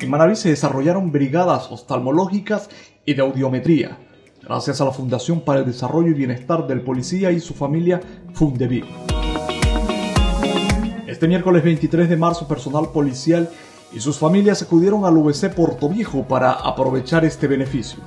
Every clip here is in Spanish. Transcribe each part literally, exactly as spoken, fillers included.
En Manaví se desarrollaron brigadas oftalmológicas y de audiometría, gracias a la Fundación para el Desarrollo y Bienestar del Policía y su familia, Fundeviv. Este miércoles veintitrés de marzo, personal policial y sus familias acudieron al U V C Portoviejo para aprovechar este beneficio.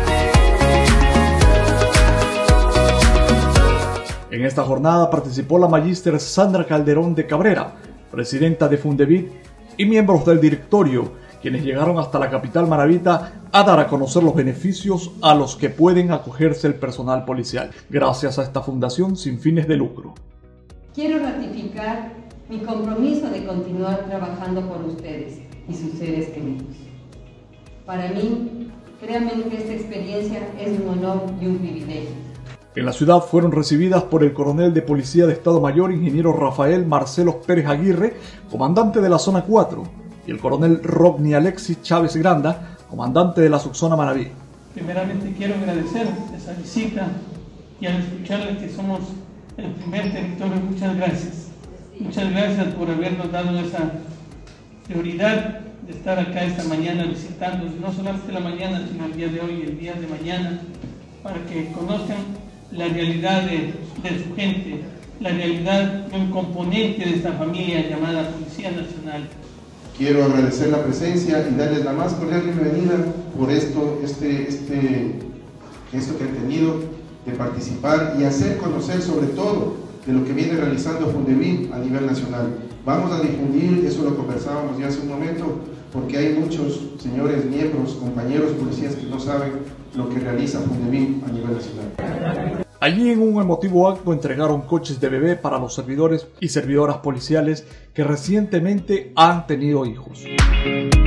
En esta jornada participó la magíster Sandra Calderón de Cabrera, presidenta de Fundeviv, y miembros del directorio, quienes llegaron hasta la capital manavita a dar a conocer los beneficios a los que pueden acogerse el personal policial, gracias a esta fundación sin fines de lucro. Quiero ratificar mi compromiso de continuar trabajando por ustedes y sus seres queridos. Para mí, créanme que esta experiencia es un honor y un privilegio. En la ciudad fueron recibidas por el coronel de Policía de Estado Mayor, ingeniero Rafael Marcelo Pérez Aguirre, comandante de la Zona cuatro, y el coronel Rodney Alexis Chávez Granda, comandante de la subzona Manaví. Primeramente quiero agradecer esa visita y al escucharles que somos el primer territorio, muchas gracias. Muchas gracias por habernos dado esa prioridad de estar acá esta mañana visitándonos, no solamente la mañana, sino el día de hoy y el día de mañana, para que conozcan la realidad de, de su gente, la realidad de un componente de esta familia llamada Policía Nacional. Quiero agradecer la presencia y darles la más cordial bienvenida por esto, este, este gesto que han tenido de participar y hacer conocer sobre todo de lo que viene realizando Fundeviv a nivel nacional. Vamos a difundir, eso lo conversábamos ya hace un momento, porque hay muchos señores miembros, compañeros policías que no saben lo que realiza Fundeviv a nivel nacional. Allí en un emotivo acto entregaron coches de bebé para los servidores y servidoras policiales que recientemente han tenido hijos.